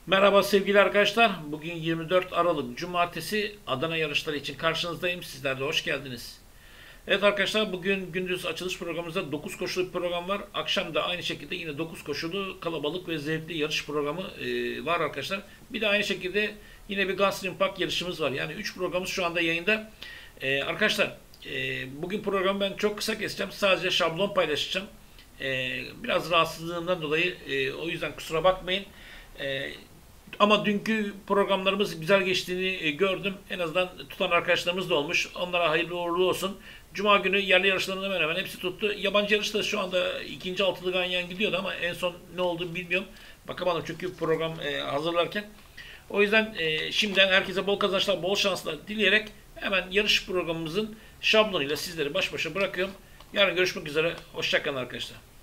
Merhaba sevgili arkadaşlar. Bugün 24 Aralık Cumartesi Adana yarışları için karşınızdayım. Sizler de hoş geldiniz. Evet arkadaşlar, bugün gündüz açılış programımızda 9 koşulu bir program var. Akşam da aynı şekilde yine 9 koşulu kalabalık ve zevkli yarış programı var arkadaşlar. Bir de aynı şekilde yine bir Gulfstream Park yarışımız var. Yani 3 programımız şu anda yayında. Arkadaşlar, bugün programı ben çok kısa keseceğim. Sadece şablon paylaşacağım. Biraz rahatsızlığımdan dolayı o yüzden kusura bakmayın. E, Ama dünkü programlarımız güzel geçtiğini gördüm. En azından tutan arkadaşlarımız da olmuş. Onlara hayırlı uğurlu olsun. Cuma günü yerli yarışlarında hemen hemen hepsi tuttu. Yabancı yarışta şu anda ikinci altılı ganyan gidiyordu ama en son ne olduğunu bilmiyorum. Bakamadım çünkü program hazırlarken. O yüzden şimdiden herkese bol kazançlar, bol şanslar dileyerek hemen yarış programımızın şablonuyla sizleri baş başa bırakıyorum. Yarın görüşmek üzere. Hoşçakalın arkadaşlar.